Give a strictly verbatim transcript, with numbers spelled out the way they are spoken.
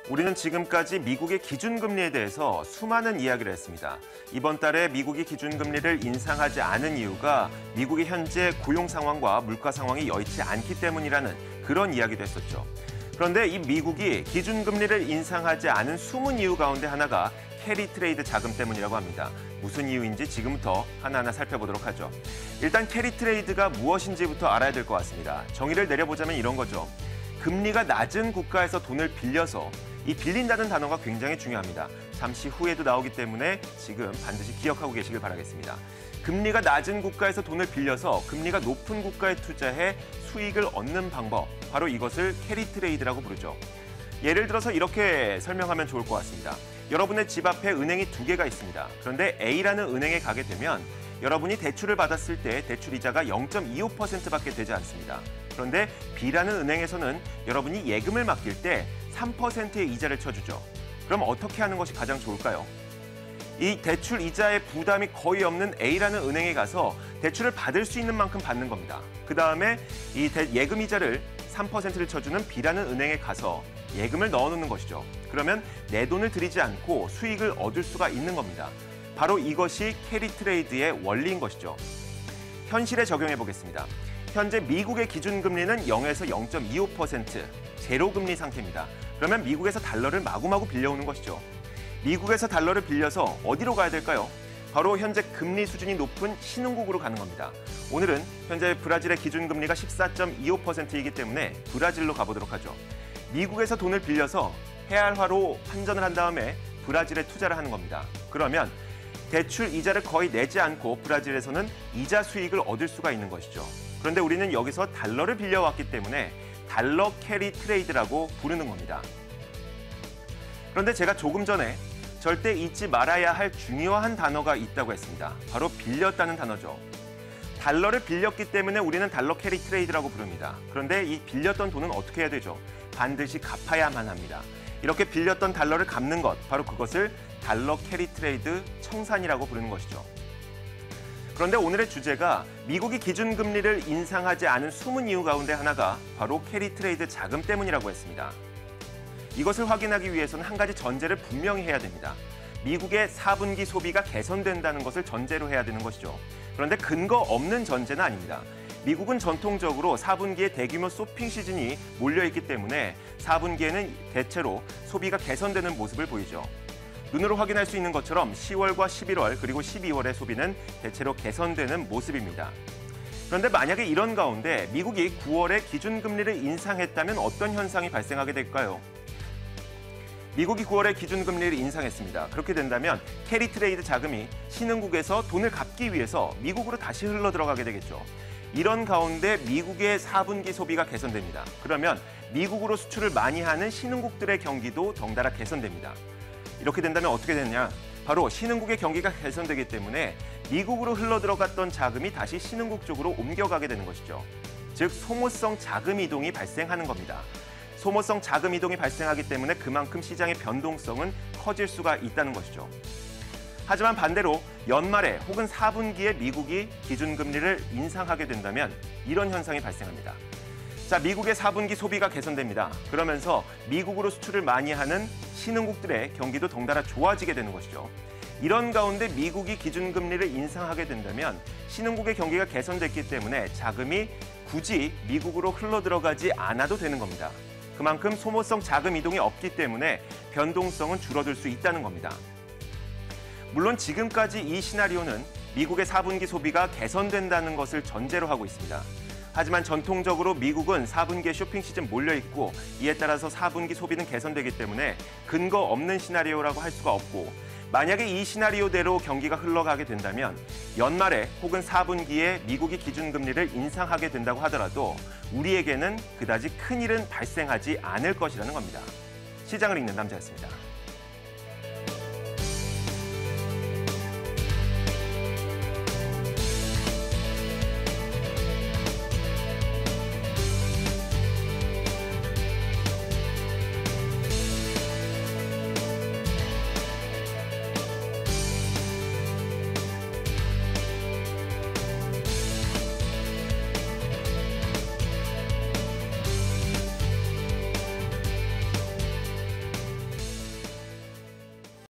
우리는 지금까지 미국의 기준금리에 대해서 수많은 이야기를 했습니다. 이번 달에 미국이 기준금리를 인상하지 않은 이유가 미국의 현재 고용 상황과 물가 상황이 여의치 않기 때문이라는 그런 이야기도 했었죠. 그런데 이 미국이 기준금리를 인상하지 않은 숨은 이유 가운데 하나가 캐리 트레이드 자금 때문이라고 합니다. 무슨 이유인지 지금부터 하나하나 살펴보도록 하죠. 일단 캐리 트레이드가 무엇인지부터 알아야 될 것 같습니다. 정의를 내려보자면 이런 거죠. 금리가 낮은 국가에서 돈을 빌려서 이 빌린다는 단어가 굉장히 중요합니다. 잠시 후에도 나오기 때문에 지금 반드시 기억하고 계시길 바라겠습니다. 금리가 낮은 국가에서 돈을 빌려서 금리가 높은 국가에 투자해 수익을 얻는 방법, 바로 이것을 캐리 트레이드라고 부르죠. 예를 들어서 이렇게 설명하면 좋을 것 같습니다. 여러분의 집 앞에 은행이 두 개가 있습니다. 그런데 A라는 은행에 가게 되면 여러분이 대출을 받았을 때 대출 이자가 영 점 이오 퍼센트밖에 되지 않습니다. 그런데 B라는 은행에서는 여러분이 예금을 맡길 때 삼 퍼센트의 이자를 쳐주죠. 그럼 어떻게 하는 것이 가장 좋을까요? 이 대출 이자의 부담이 거의 없는 A라는 은행에 가서 대출을 받을 수 있는 만큼 받는 겁니다. 그 다음에 이 예금 이자를 삼 퍼센트를 쳐주는 B라는 은행에 가서 예금을 넣어놓는 것이죠. 그러면 내 돈을 들이지 않고 수익을 얻을 수가 있는 겁니다. 바로 이것이 캐리 트레이드의 원리인 것이죠. 현실에 적용해 보겠습니다. 현재 미국의 기준금리는 영에서 영 점 이오 퍼센트, 제로금리 상태입니다. 그러면 미국에서 달러를 마구마구 빌려오는 것이죠. 미국에서 달러를 빌려서 어디로 가야 될까요? 바로 현재 금리 수준이 높은 신흥국으로 가는 겁니다. 오늘은 현재 브라질의 기준금리가 십사 점 이오 퍼센트이기 때문에 브라질로 가보도록 하죠. 미국에서 돈을 빌려서 헤알화로 환전을 한 다음에 브라질에 투자를 하는 겁니다. 그러면 대출 이자를 거의 내지 않고 브라질에서는 이자 수익을 얻을 수가 있는 것이죠. 그런데 우리는 여기서 달러를 빌려왔기 때문에 달러 캐리 트레이드라고 부르는 겁니다. 그런데 제가 조금 전에 절대 잊지 말아야 할 중요한 단어가 있다고 했습니다. 바로 빌렸다는 단어죠. 달러를 빌렸기 때문에 우리는 달러 캐리 트레이드라고 부릅니다. 그런데 이 빌렸던 돈은 어떻게 해야 되죠? 반드시 갚아야만 합니다. 이렇게 빌렸던 달러를 갚는 것, 바로 그것을 달러 캐리 트레이드 청산이라고 부르는 것이죠. 그런데 오늘의 주제가 미국이 기준금리를 인상하지 않은 숨은 이유 가운데 하나가 바로 캐리 트레이드 자금 때문이라고 했습니다. 이것을 확인하기 위해서는 한 가지 전제를 분명히 해야 됩니다. 미국의 사 분기 소비가 개선된다는 것을 전제로 해야 되는 것이죠. 그런데 근거 없는 전제는 아닙니다. 미국은 전통적으로 사 분기에 대규모 쇼핑 시즌이 몰려있기 때문에 사 분기에는 대체로 소비가 개선되는 모습을 보이죠. 눈으로 확인할 수 있는 것처럼 시월과 십일월 그리고 십이월의 소비는 대체로 개선되는 모습입니다. 그런데 만약에 이런 가운데 미국이 구월에 기준금리를 인상했다면 어떤 현상이 발생하게 될까요? 미국이 구월에 기준금리를 인상했습니다. 그렇게 된다면 캐리 트레이드 자금이 신흥국에서 돈을 갚기 위해서 미국으로 다시 흘러들어가게 되겠죠. 이런 가운데 미국의 사 분기 소비가 개선됩니다. 그러면 미국으로 수출을 많이 하는 신흥국들의 경기도 덩달아 개선됩니다. 이렇게 된다면 어떻게 되느냐? 바로 신흥국의 경기가 개선되기 때문에 미국으로 흘러들어갔던 자금이 다시 신흥국 쪽으로 옮겨가게 되는 것이죠. 즉 소모성 자금 이동이 발생하는 겁니다. 소모성 자금 이동이 발생하기 때문에 그만큼 시장의 변동성은 커질 수가 있다는 것이죠. 하지만 반대로 연말에 혹은 사 분기에 미국이 기준금리를 인상하게 된다면 이런 현상이 발생합니다. 자, 미국의 사 분기 소비가 개선됩니다. 그러면서 미국으로 수출을 많이 하는 신흥국들의 경기도 덩달아 좋아지게 되는 것이죠. 이런 가운데 미국이 기준금리를 인상하게 된다면 신흥국의 경기가 개선됐기 때문에 자금이 굳이 미국으로 흘러들어가지 않아도 되는 겁니다. 그만큼 소모성 자금 이동이 없기 때문에 변동성은 줄어들 수 있다는 겁니다. 물론 지금까지 이 시나리오는 미국의 사 분기 소비가 개선된다는 것을 전제로 하고 있습니다. 하지만 전통적으로 미국은 사 분기에 쇼핑 시즌 몰려있고 이에 따라서 사 분기 소비는 개선되기 때문에 근거 없는 시나리오라고 할 수가 없고 만약에 이 시나리오대로 경기가 흘러가게 된다면 연말에 혹은 사 분기에 미국이 기준금리를 인상하게 된다고 하더라도 우리에게는 그다지 큰일은 발생하지 않을 것이라는 겁니다. 시장을 읽는 남자였습니다.